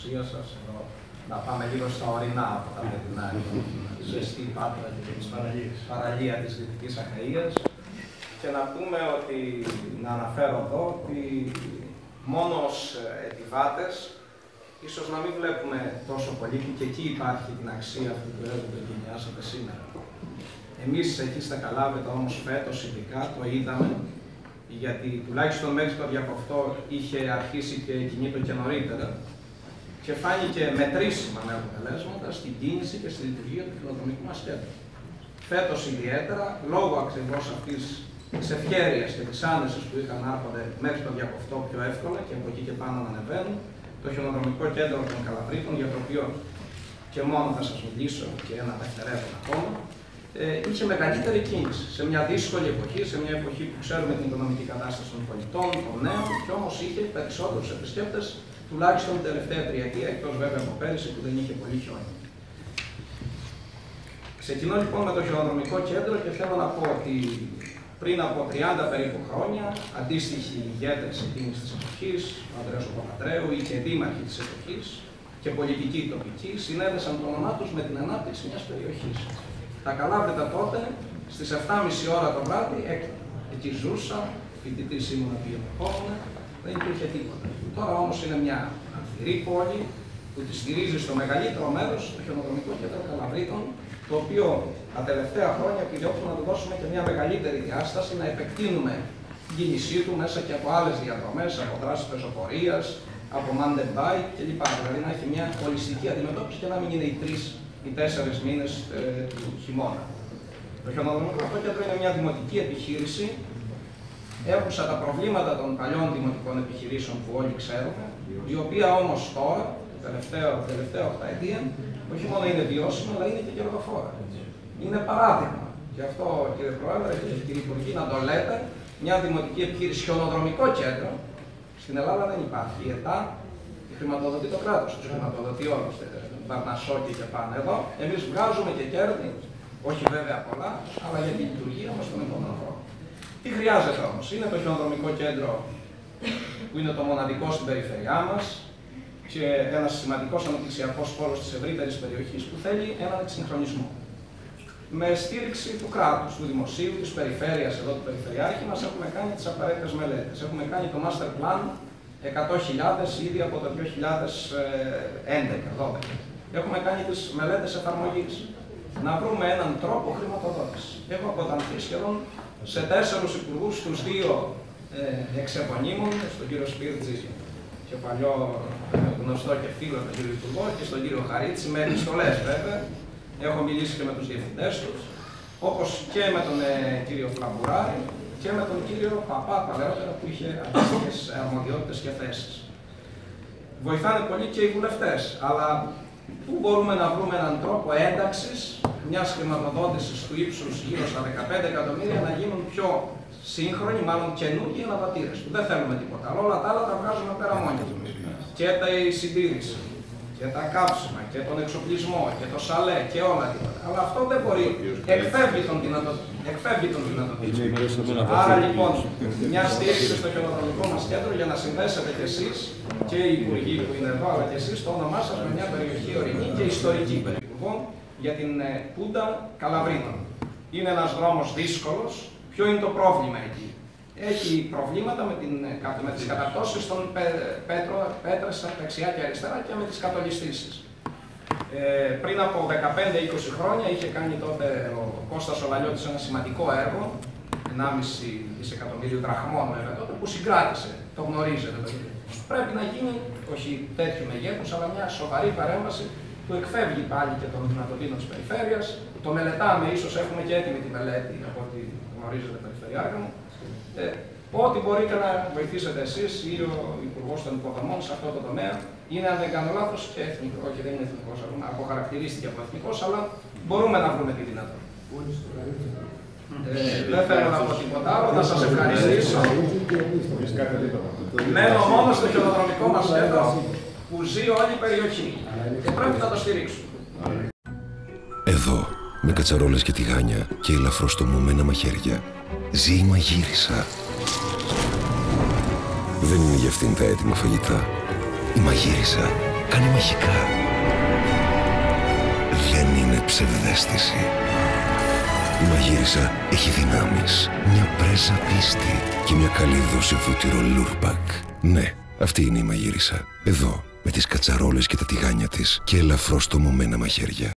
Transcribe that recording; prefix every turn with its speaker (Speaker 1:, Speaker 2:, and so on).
Speaker 1: παρουσία σας, εδώ να πάμε λίγο στα ορεινά από τα παιδινά, τη ζεστή Πάτρα και την παραλία της Δυτικής Αχαΐας, και να πούμε ότι, να αναφέρω εδώ, ότι μόνο ως ετιβάτες, ίσως να μην βλέπουμε τόσο πολύ, και εκεί υπάρχει την αξία αυτού του έργου που εγκαινιάσατε σήμερα. Εμείς εκεί στα Καλάβρητα όμως φέτος ειδικά το είδαμε, γιατί τουλάχιστον μέχρι το διακοπτό είχε αρχίσει και κινείται και νωρίτερα, και φάνηκε μετρήσιμα με αποτελέσματα στην κίνηση και στη λειτουργία του χειροδρομικού μας κέντρου. Φέτος ιδιαίτερα, λόγω ακριβώς αυτής της ευχέρειας και της άνεσης που είχαν να έρχονται μέχρι το διακοπτό πιο εύκολα και από εκεί και πάνω να ανεβαίνουν, το χειροδρομικό κέντρο των Καλαβρίτων, για το οποίο και μόνο θα σας μιλήσω και να τα χαιρέτω ακόμα, είχε μεγαλύτερη κίνηση σε μια δύσκολη εποχή, σε μια εποχή που ξέρουμε την οικονομική κατάσταση των πολιτών, των νέων, και όμως είχε περισσότερους επισκέπτες, τουλάχιστον την τελευταία τριετία, εκτός βέβαια από πέρυσι που δεν είχε πολύ χιόνι. Ξεκινώ λοιπόν με το χειροδρομικό κέντρο και θέλω να πω ότι πριν από 30 περίπου χρόνια, αντίστοιχοι ηγέτες εκείνης της εποχής, ο Ανδρέας ο Παπαντρέου ή και δήμαρχοι της εποχής και πολιτικοί τοπικοί, συνέδεσαν το όνομά τους με την ανάπτυξη μιας περιοχής. Τα Καλάβρητα τότε, στις 7.30 ώρα το βράδυ, εκεί ζούσα, φοιτητής ήμουν, πήγαινε, δεν υπήρχε τίποτα. Τώρα όμως είναι μια ανθυρή πόλη που τη στηρίζει στο μεγαλύτερο μέρος το χειροδρομικό κέντρο Καλαβρίτων, το οποίο τα τελευταία χρόνια επιδιώκουμε να του δώσουμε και μια μεγαλύτερη διάσταση, να επεκτείνουμε την κίνησή του μέσα και από άλλες διαδρομές, από δράσεις πεζοπορίας, από mountain bike κλπ. Δηλαδή να έχει μια ολιστική αντιμετώπιση και να μην είναι οι 3 ή 4 μήνες του χειμώνα. Το χειροδρομικό κέντρο είναι μια δημοτική επιχείρηση. Έχουσα τα προβλήματα των παλιών δημοτικών επιχειρήσεων που όλοι ξέρουμε, η οποία όμως τώρα, τελευταία 8 ετία, όχι μόνο είναι βιώσιμη, αλλά είναι και κερδοφόρα. Είναι παράδειγμα. Γι' αυτό, κύριε Πρόεδρε και κύριε Υπουργοί, να το λέτε, μια δημοτική επιχείρηση, χιονοδρομικό κέντρο, στην Ελλάδα δεν υπάρχει. Η ΕΤΑ χρηματοδοτεί το κράτος, του χρηματοδοτεί όλους, Βαρνασόκη και πάνε εδώ. Εμείς βγάζουμε και κέρδη, όχι βέβαια πολλά, αλλά για τη λειτουργία μας τον επόμενο χρόνο. Τι χρειάζεται όμως? Είναι το χιονοδρομικό κέντρο που είναι το μοναδικό στην περιφερειά μας και ένας σημαντικός αναπτυξιακός χώρος της ευρύτερης περιοχής που θέλει έναν εξυγχρονισμό. Με στήριξη του κράτους, του δημοσίου, της περιφέρειας, εδώ του Περιφερειάρχη μας, έχουμε κάνει τις απαραίτητες μελέτες. Έχουμε κάνει το Master Plan 100.000 ήδη από το 2011-12. Έχουμε κάνει τις μελέτες εφαρμογής. Να βρούμε έναν τρόπο χρηματοδότησης. Έχω αποτανθεί σχεδόν σε 4 υπουργούς, τους 2 εξεπωνύμων, στον κύριο Σπίρτζη και παλιό γνωστό και φίλο τον κύριο Υπουργό, και στον κύριο Χαρίτση, με επιστολές βέβαια. Έχω μιλήσει και με τους διευθυντές τους, όπως και με τον κύριο Φλαμπουράρη και με τον κύριο Παπά παλαιότερα που είχε αντίστοιχες αρμοδιότητες και θέσεις. Βοηθάνε πολύ και οι βουλευτές, αλλά πού μπορούμε να βρούμε έναν τρόπο ένταξης μιας χρηματοδότησης του ύψους γύρω στα 15 εκατομμύρια να γίνουν πιο σύγχρονοι, μάλλον καινούργιοι αναβατήρες του. Δεν θέλουμε τίποτα. Αλλά όλα τα άλλα τα βγάζουμε πέρα μόνοι του. Και η συντήρηση, και τα κάψιμα, και τον εξοπλισμό, και το σαλέ, και όλα τίποτα. Αλλά αυτό δεν μπορεί. Εκφεύγει των δυνατοτήτων. Άρα λοιπόν, μια στήριξη στο χειροδρομικό μας κέντρο για να συνδέσετε κι εσείς και οι υπουργοί που είναι εδώ, αλλά και εσείς το όνομά σας με μια περιοχή ορεινή και ιστορική περιοχή για την Πούντα Καλαβρίτων. Είναι ένας δρόμος δύσκολος. Ποιο είναι το πρόβλημα εκεί? Έχει προβλήματα με τις καταπτώσεις των πέτρες δεξιά και αριστερά και με τις κατολιστήσεις. Πριν από 15-20 χρόνια είχε κάνει τότε ο Κώστας ο Λαλιώτης ένα σημαντικό έργο, 1,5 δισεκατομμύριο δραχμών βέβαια τότε, που συγκράτησε, το γνωρίζετε. Πρέπει να γίνει, όχι τέτοιου μεγέθους, αλλά μια σοβαρή παρέμβαση που εκφεύγει πάλι και των δυνατοτήτων της περιφέρειας. Το μελετάμε, ίσως έχουμε και έτοιμη τη μελέτη από ό,τι γνωρίζετε, Περιφερειάρχα μου. Ό,τι μπορείτε να βοηθήσετε εσείς ή ο Υπουργός των Υποδομών σε αυτό το τομέα. Είναι, αν δεν κάνω λάθος, και εθνικό, όχι δεν είναι εθνικός, αποχαρακτηρίστηκε από εθνικός, αλλά μπορούμε να βρούμε τη δυνατότητα. Δεν θέλω να πω τίποτα άλλο, να σας ευχαριστήσω. Μένω μόνο στο χειροδρομικό μας κέντρο που ζει όλη η περιοχή και πρέπει να το στηρίξουμε.
Speaker 2: Εδώ, με κατσαρόλες και τηγάνια και ελαφροστομωμένα μαχαίρια, ζει η μαγείρισα. Δεν είναι για αυτήν τα έτοιμα φαγητά. Η μαγείρισα κάνει μαγικά. Δεν είναι ψευδαίσθηση. Η μαγείρισα έχει δυνάμεις, μια πρέζα πίστη και μια καλή δόση βούτυρο Λούρπακ. Ναι, αυτή είναι η μαγείρισα. Εδώ, με τις κατσαρόλες και τα τηγάνια της και ελαφρώς τομωμένα μαχαίρια.